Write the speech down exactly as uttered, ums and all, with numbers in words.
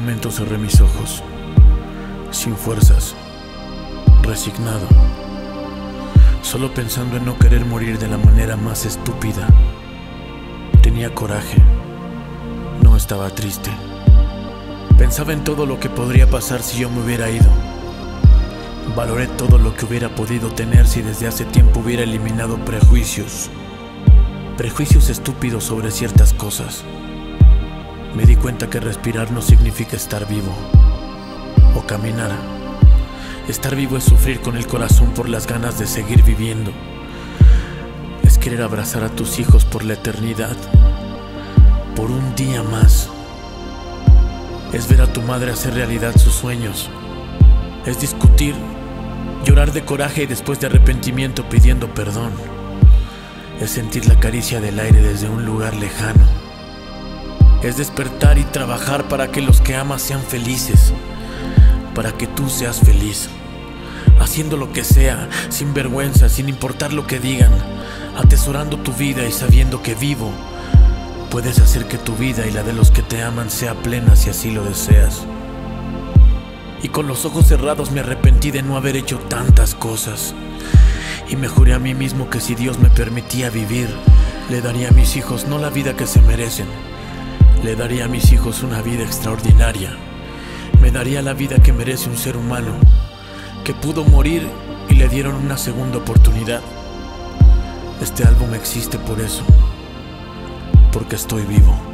momento cerré mis ojos, sin fuerzas, resignado, solo pensando en no querer morir de la manera más estúpida. Tenía coraje, no estaba triste. Pensaba en todo lo que podría pasar si yo me hubiera ido. Valoré todo lo que hubiera podido tener si desde hace tiempo hubiera eliminado prejuicios. Prejuicios estúpidos sobre ciertas cosas. Me di cuenta que respirar no significa estar vivo o caminar. Estar vivo es sufrir con el corazón por las ganas de seguir viviendo. Es querer abrazar a tus hijos por la eternidad, por un día más. Es ver a tu madre hacer realidad sus sueños. Es discutir, llorar de coraje y después de arrepentimiento pidiendo perdón. Es sentir la caricia del aire desde un lugar lejano. Es despertar y trabajar para que los que amas sean felices, para que tú seas feliz, haciendo lo que sea, sin vergüenza, sin importar lo que digan, atesorando tu vida y sabiendo que vivo puedes hacer que tu vida y la de los que te aman sea plena si así lo deseas. Y con los ojos cerrados me arrepentí de no haber hecho tantas cosas. Y me juré a mí mismo que si Dios me permitía vivir, le daría a mis hijos no la vida que se merecen, le daría a mis hijos una vida extraordinaria. Me daría la vida que merece un ser humano, que pudo morir y le dieron una segunda oportunidad. Este álbum existe por eso, porque estoy vivo.